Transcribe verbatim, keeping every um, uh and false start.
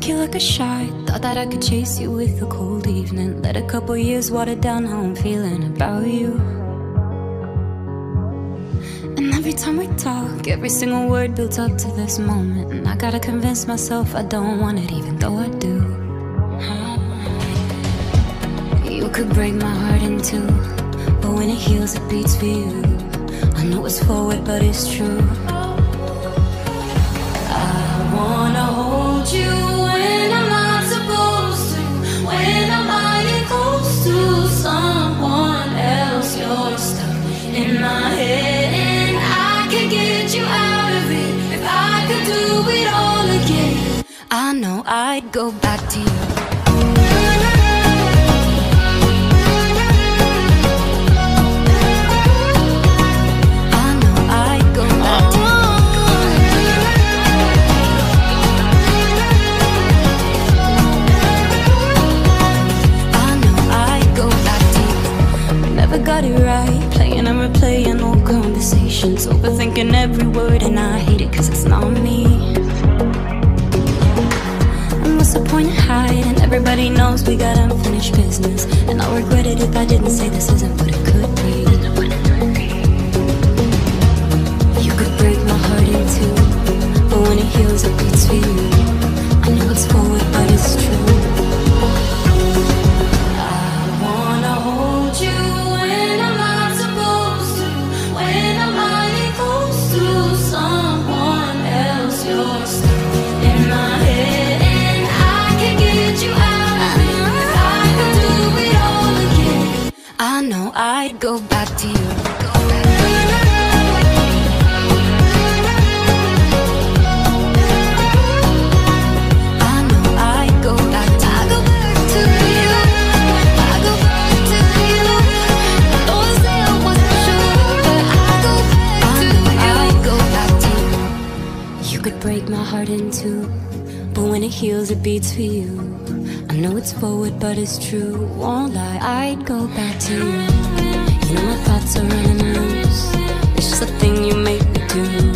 like you like a shot. Thought that I could chase you with a cold evening. Let a couple years water down how I'm feeling about you. And every time we talk, every single word builds up to this moment. And I gotta convince myself I don't want it, even though I do. You could break my heart in two, but when it heals it beats for you. I know it's forward but it's true. I wanna hold you when I'm not supposed to, when I'm lying close to someone else. You're stuck in my head and I could get you out of it if I could do it all again. I know I'd go back to you. Got it right, playing and replaying old conversations, overthinking every word, and I hate it cause it's not me. And what's the point of hiding? Everybody knows we got unfinished business, and I'll regret it if I didn't say this isn't what it could be. You could break my heart in two, but when it heals it beats for you. I know it's forward but it's true. I know I'd go back to you. I know I'd go back to you. I go back to you. I go back to you. Don't say I wasn't sure, but I go back to you. I'd go back to you. You could break my heart in two, but when it heals it beats for you. I know it's forward but it's true, won't lie, I'd go back to you. You know my thoughts are running loose, it's just a thing you make me do.